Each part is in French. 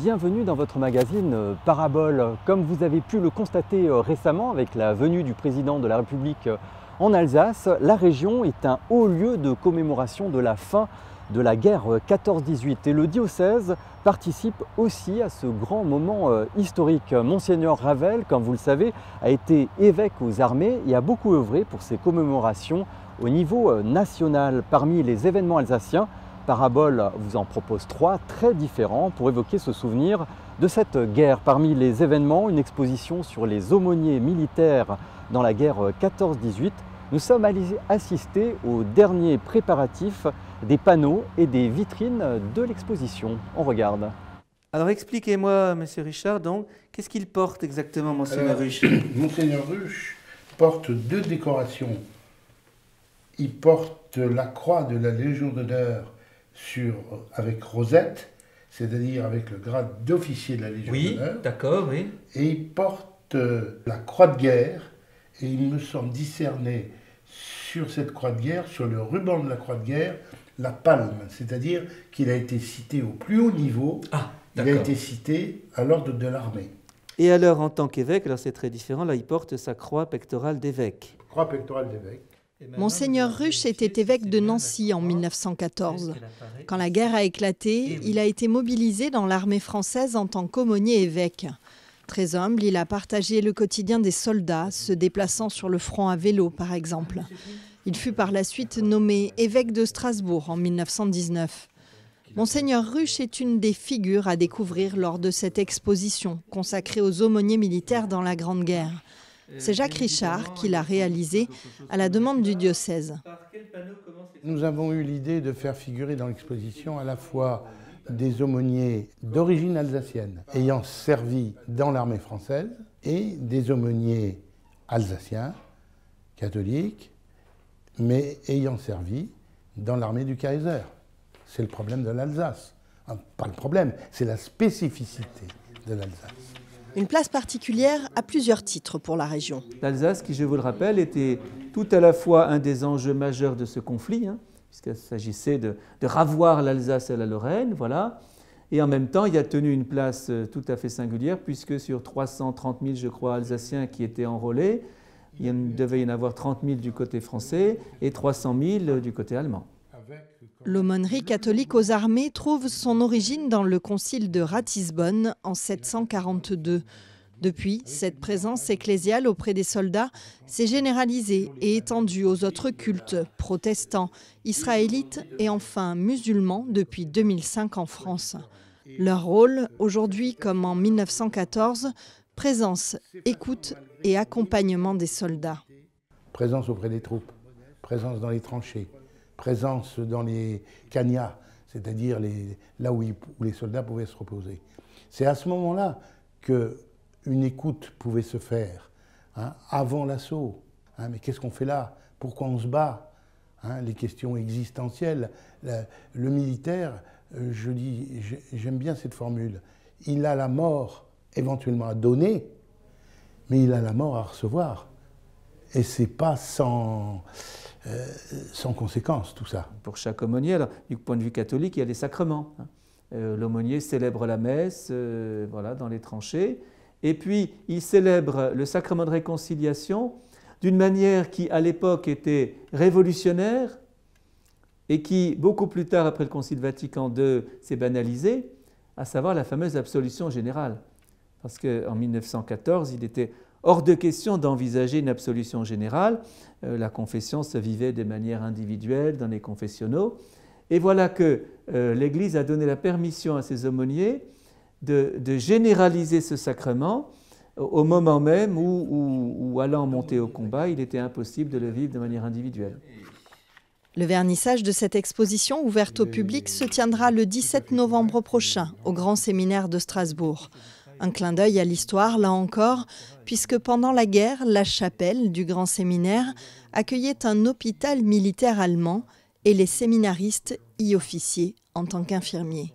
bienvenue dans votre magazine Parabole. Comme vous avez pu le constater récemment avec la venue du président de la République en Alsace, la région est un haut lieu de commémoration de la fin de la guerre 14-18 et le diocèse participe aussi à ce grand moment historique. Monseigneur Ravel, comme vous le savez, a été évêque aux armées et a beaucoup œuvré pour ces commémorations au niveau national. Parmi les événements alsaciens, Parabole vous en propose 3 très différents pour évoquer ce souvenir de cette guerre. Parmi les événements, une exposition sur les aumôniers militaires dans la guerre 14-18. Nous sommes allés assister aux derniers préparatifs des panneaux et des vitrines de l'exposition. On regarde. Alors expliquez-moi, Monsieur Richard, donc, qu'est-ce qu'il porte exactement, Monseigneur Ruch? Monseigneur Ruch porte 2 décorations. Il porte la croix de la Légion d'honneur avec rosette, c'est-à-dire avec le grade d'officier de la Légion d'honneur. Oui, d'accord, oui. Et il porte la croix de guerre, et il me semble discerner sur cette croix de guerre, sur le ruban de la croix de guerre, la palme, c'est-à-dire qu'il a été cité au plus haut niveau, il a été cité à l'ordre de l'armée. Et alors, en tant qu'évêque, alors c'est très différent, là il porte sa croix pectorale d'évêque. Croix pectorale d'évêque. Monseigneur Ruch était évêque de Nancy en 1914. Quand la guerre a éclaté, il a été mobilisé dans l'armée française en tant qu'aumônier évêque. Très humble, il a partagé le quotidien des soldats, se déplaçant sur le front à vélo par exemple. Il fut par la suite nommé évêque de Strasbourg en 1919. Monseigneur Ruch est une des figures à découvrir lors de cette exposition consacrée aux aumôniers militaires dans la Grande Guerre. C'est Jacques Richard qui l'a réalisé à la demande du diocèse. Nous avons eu l'idée de faire figurer dans l'exposition à la fois des aumôniers d'origine alsacienne ayant servi dans l'armée française et des aumôniers alsaciens, catholiques, mais ayant servi dans l'armée du Kaiser. C'est le problème de l'Alsace. Enfin, pas le problème, c'est la spécificité de l'Alsace. Une place particulière à plusieurs titres pour la région. L'Alsace, qui je vous le rappelle, était tout à la fois un des enjeux majeurs de ce conflit, puisqu'il s'agissait de ravoir l'Alsace et la Lorraine, voilà. Et en même temps, il a tenu une place tout à fait singulière, puisque sur 330 000, je crois, Alsaciens qui étaient enrôlés, il devait y en avoir 30 000 du côté français et 300 000 du côté allemand. L'aumônerie catholique aux armées trouve son origine dans le concile de Ratisbonne en 742. Depuis, cette présence ecclésiale auprès des soldats s'est généralisée et étendue aux autres cultes, protestants, israélites et enfin musulmans depuis 2005 en France. Leur rôle, aujourd'hui comme en 1914, présence, écoute et accompagnement des soldats. Présence auprès des troupes, présence dans les tranchées, présence dans les cagnards, c'est-à-dire là où les soldats pouvaient se reposer. C'est à ce moment-là qu'une écoute pouvait se faire, avant l'assaut. Mais qu'est-ce qu'on fait là? Pourquoi on se bat? Les questions existentielles. Le militaire, j'aime bien cette formule, il a la mort éventuellement à donner, mais il a la mort à recevoir. Et c'est pas sans conséquence tout ça. Pour chaque aumônier, alors, du point de vue catholique, il y a des sacrements. L'aumônier célèbre la messe voilà, dans les tranchées, et puis il célèbre le sacrement de réconciliation d'une manière qui, à l'époque, était révolutionnaire et qui, beaucoup plus tard, après le Concile Vatican II, s'est banalisée, à savoir la fameuse absolution générale. Parce qu'en 1914, il était hors de question d'envisager une absolution générale. La confession se vivait de manière individuelle dans les confessionnaux. Et voilà que l'Église a donné la permission à ses aumôniers de généraliser ce sacrement au moment même où, allant monter au combat, il était impossible de le vivre de manière individuelle. Le vernissage de cette exposition ouverte au public se tiendra le 17 novembre prochain au Grand Séminaire de Strasbourg. Un clin d'œil à l'histoire, là encore, puisque pendant la guerre, la chapelle du Grand Séminaire accueillait un hôpital militaire allemand et les séminaristes y officiaient en tant qu'infirmiers.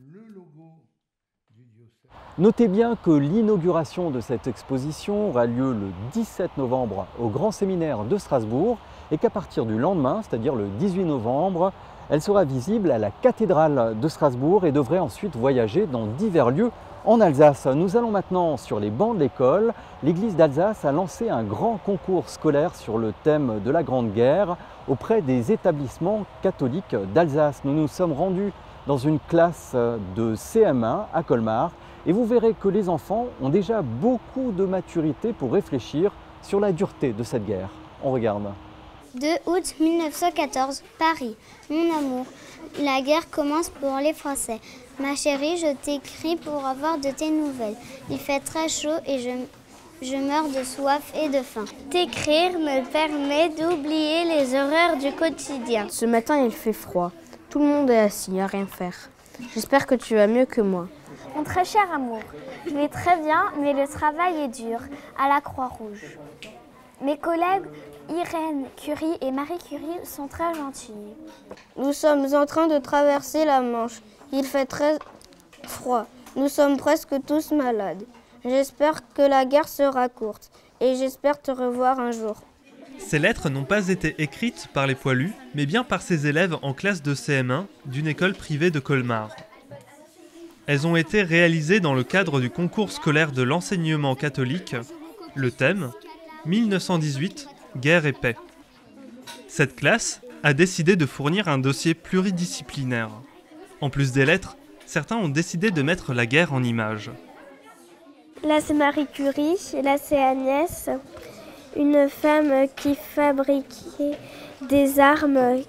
Notez bien que l'inauguration de cette exposition aura lieu le 17 novembre au Grand Séminaire de Strasbourg et qu'à partir du lendemain, c'est-à-dire le 18 novembre, Elle sera visible à la cathédrale de Strasbourg et devrait ensuite voyager dans divers lieux en Alsace. Nous allons maintenant sur les bancs de l'école. L'Église d'Alsace a lancé un grand concours scolaire sur le thème de la Grande Guerre auprès des établissements catholiques d'Alsace. Nous nous sommes rendus dans une classe de CM1 à Colmar et vous verrez que les enfants ont déjà beaucoup de maturité pour réfléchir sur la dureté de cette guerre. On regarde. 2 août 1914, Paris. Mon amour, la guerre commence pour les Français. Ma chérie, je t'écris pour avoir de tes nouvelles. Il fait très chaud et je meurs de soif et de faim. T'écrire me permet d'oublier les horreurs du quotidien. Ce matin, il fait froid. Tout le monde est assis, à rien faire. J'espère que tu vas mieux que moi. Mon très cher amour, je vais très bien, mais le travail est dur, à la Croix-Rouge. Mes collègues Irène Curie et Marie Curie sont très gentilles. Nous sommes en train de traverser la Manche. Il fait très froid. Nous sommes presque tous malades. J'espère que la guerre sera courte et j'espère te revoir un jour. Ces lettres n'ont pas été écrites par les poilus, mais bien par ces élèves en classe de CM1 d'une école privée de Colmar. Elles ont été réalisées dans le cadre du concours scolaire de l'enseignement catholique. Le thème, 1918, guerre et paix. Cette classe a décidé de fournir un dossier pluridisciplinaire. En plus des lettres, certains ont décidé de mettre la guerre en images. Là, c'est Marie Curie, et là, c'est Agnès, une femme qui fabriquait des armes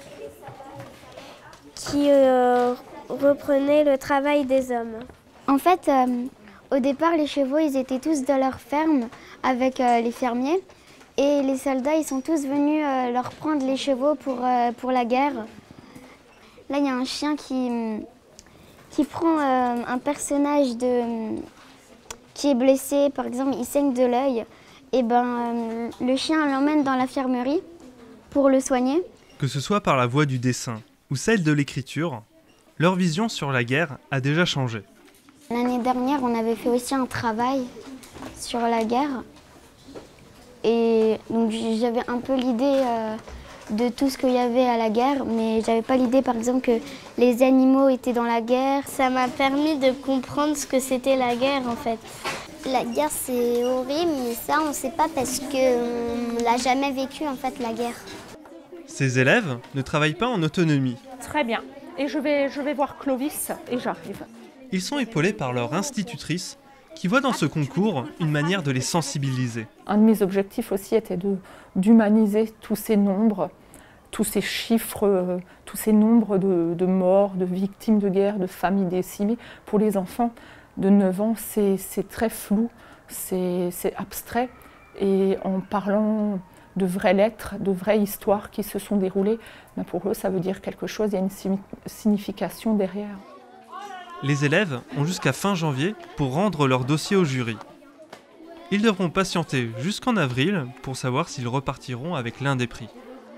qui reprenait le travail des hommes. En fait, au départ, les chevaux, ils étaient tous dans leur ferme avec les fermiers. Et les soldats, ils sont tous venus leur prendre les chevaux pour la guerre. Là, il y a un chien qui prend un personnage qui est blessé, par exemple, il saigne de l'œil. Et le chien l'emmène dans l'infirmerie pour le soigner. Que ce soit par la voie du dessin ou celle de l'écriture, leur vision sur la guerre a déjà changé. L'année dernière, on avait fait aussi un travail sur la guerre. Et donc j'avais un peu l'idée de tout ce qu'il y avait à la guerre, mais j'avais pas l'idée par exemple que les animaux étaient dans la guerre. Ça m'a permis de comprendre ce que c'était la guerre en fait. La guerre c'est horrible, mais ça on sait pas parce qu'on l'a jamais vécu en fait la guerre. Ces élèves ne travaillent pas en autonomie. Très bien. Et je vais voir Clovis et j'arrive. Ils sont épaulés par leur institutrice qui voit dans ce concours une manière de les sensibiliser. Un de mes objectifs aussi était d'humaniser tous ces nombres, tous ces chiffres, tous ces nombres de morts, de victimes de guerre, de familles décimées. Pour les enfants de 9 ans, c'est très flou, c'est abstrait. Et en parlant de vraies lettres, de vraies histoires qui se sont déroulées, ben pour eux, ça veut dire quelque chose, il y a une signification derrière. Les élèves ont jusqu'à fin janvier pour rendre leur dossier au jury. Ils devront patienter jusqu'en avril pour savoir s'ils repartiront avec l'un des prix.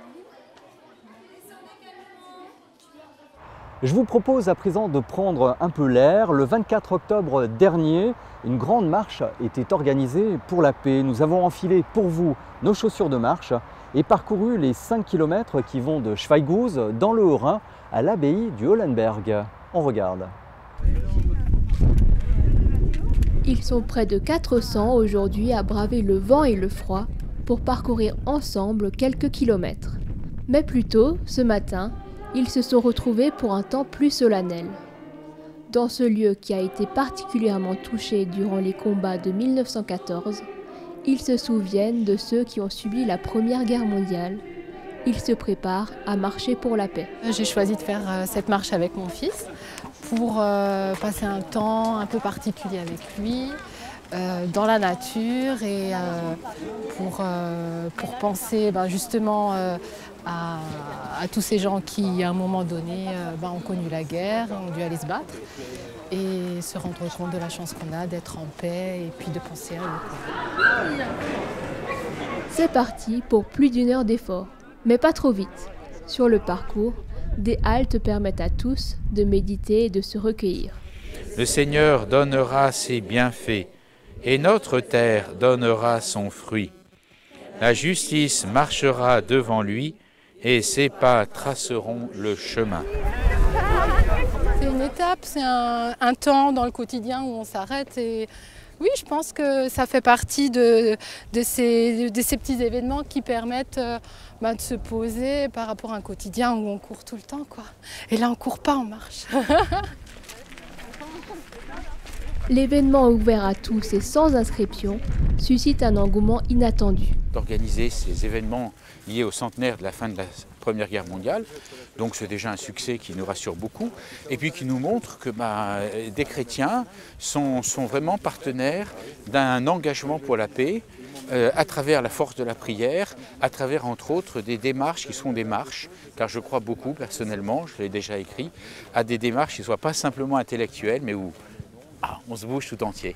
Je vous propose à présent de prendre un peu l'air. Le 24 octobre dernier, une grande marche était organisée pour la paix. Nous avons enfilé pour vous nos chaussures de marche et parcouru les 5 km qui vont de Schweighouse dans le Haut-Rhin à l'abbaye du Hollenberg. On regarde. Ils sont près de 400 aujourd'hui à braver le vent et le froid pour parcourir ensemble quelques kilomètres. Mais plus tôt, ce matin, ils se sont retrouvés pour un temps plus solennel. Dans ce lieu qui a été particulièrement touché durant les combats de 1914, ils se souviennent de ceux qui ont subi la Première Guerre mondiale. Ils se préparent à marcher pour la paix. J'ai choisi de faire cette marche avec mon fils pour passer un temps un peu particulier avec lui, dans la nature et pour penser justement à tous ces gens qui, à un moment donné, ont connu la guerre, ont dû aller se battre et se rendre compte de la chance qu'on a d'être en paix et puis de penser à eux. C'est parti pour plus d'1 heure d'effort. Mais pas trop vite. Sur le parcours, des haltes permettent à tous de méditer et de se recueillir. Le Seigneur donnera ses bienfaits et notre terre donnera son fruit. La justice marchera devant lui et ses pas traceront le chemin. C'est une étape, c'est un temps dans le quotidien où on s'arrête et oui, je pense que ça fait partie de ces petits événements qui permettent de se poser par rapport à un quotidien où on court tout le temps, quoi. Et là, on ne court pas, on marche. L'événement ouvert à tous et sans inscription suscite un engouement inattendu. D'organiser ces événements liés au centenaire de la fin de la Première Guerre mondiale, donc c'est déjà un succès qui nous rassure beaucoup, et puis qui nous montre que des chrétiens sont vraiment partenaires d'un engagement pour la paix, à travers la force de la prière, à travers entre autres des démarches qui sont des marches, car je crois beaucoup personnellement, je l'ai déjà écrit, à des démarches qui ne soient pas simplement intellectuelles, mais où on se bouge tout entier.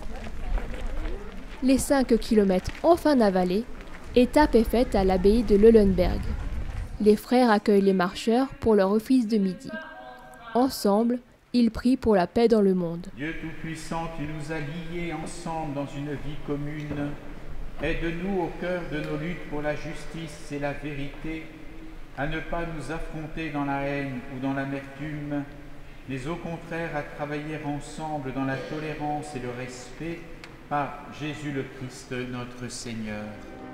Les 5 km enfin avalés, étape est faite à l'abbaye de Leulenberg. Les frères accueillent les marcheurs pour leur office de midi. Ensemble, ils prient pour la paix dans le monde. Dieu Tout-Puissant, tu nous as liés ensemble dans une vie commune. Aide-nous au cœur de nos luttes pour la justice et la vérité, à ne pas nous affronter dans la haine ou dans l'amertume, mais au contraire à travailler ensemble dans la tolérance et le respect par Jésus le Christ, notre Seigneur.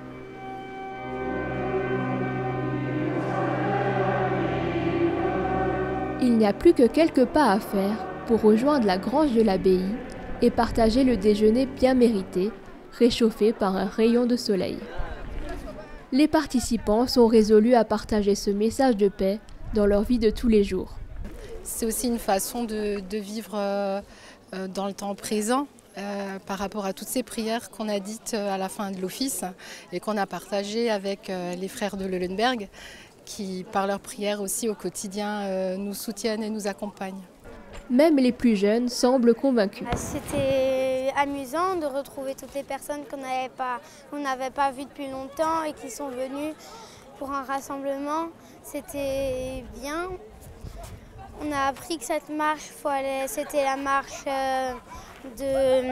Il n'y a plus que quelques pas à faire pour rejoindre la grange de l'abbaye et partager le déjeuner bien mérité, réchauffé par un rayon de soleil. Les participants sont résolus à partager ce message de paix dans leur vie de tous les jours. C'est aussi une façon de vivre dans le temps présent par rapport à toutes ces prières qu'on a dites à la fin de l'office et qu'on a partagées avec les frères de Leulenberg qui, par leurs prières aussi au quotidien, nous soutiennent et nous accompagnent. Même les plus jeunes semblent convaincus. C'était amusant de retrouver toutes les personnes qu'on n'avait pas vues depuis longtemps et qui sont venues pour un rassemblement. C'était bien. On a appris que cette marche, c'était la marche de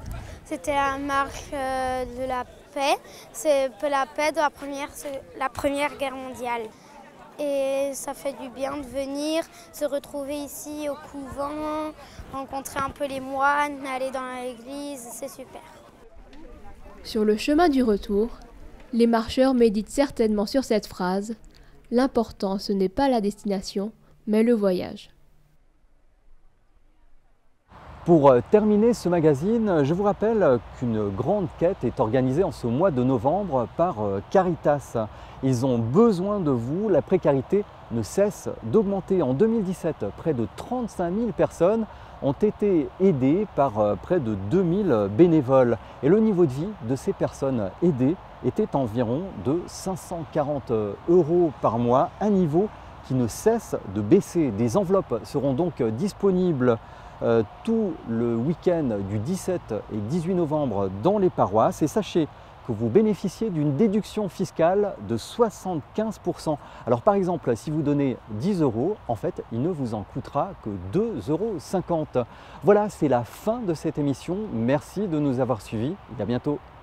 la paix. C'est la paix de la Première Guerre mondiale. Et ça fait du bien de venir, se retrouver ici au couvent, rencontrer un peu les moines, aller dans l'église, c'est super. Sur le chemin du retour, les marcheurs méditent certainement sur cette phrase « L'important, ce n'est pas la destination, mais le voyage ». Pour terminer ce magazine, je vous rappelle qu'une grande quête est organisée en ce mois de novembre par Caritas. Ils ont besoin de vous, la précarité ne cesse d'augmenter. En 2017, près de 35 000 personnes ont été aidées par près de 2000 bénévoles. Et le niveau de vie de ces personnes aidées était environ de 540 € par mois, un niveau qui ne cesse de baisser. Des enveloppes seront donc disponibles tout le week-end du 17 et 18 novembre dans les paroisses. Et sachez que vous bénéficiez d'une déduction fiscale de 75%. Alors par exemple, si vous donnez 10 €, en fait, il ne vous en coûtera que 2,50 €. Voilà, c'est la fin de cette émission. Merci de nous avoir suivis et à bientôt.